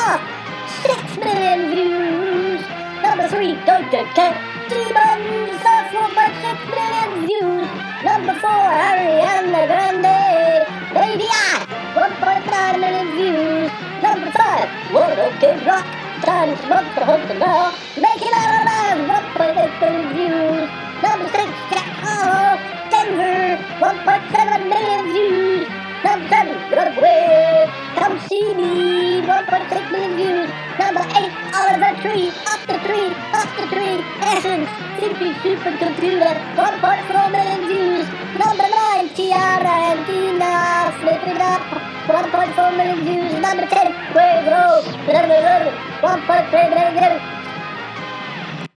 off, 6 million views. Number 3, Doja Cat, Demons off 1.6 million views. Number 4, Ariana Grande, Baby I, 1.9 million views. Number 5, What OK Rock, Times Month for Hunting Now, Make It Out of Man, 1.8 million views. Number 6, Jack Harlow, Denver, 1.7 million views. Number 7, Runaway, Come See Me, 1.6 million views. Number 8, Oliver Tree, Up the Tree, Essence, Simply Supercomputer, 1.4 million views. Number 9, Tiara Andini, Flip It Up, 1.4 million views.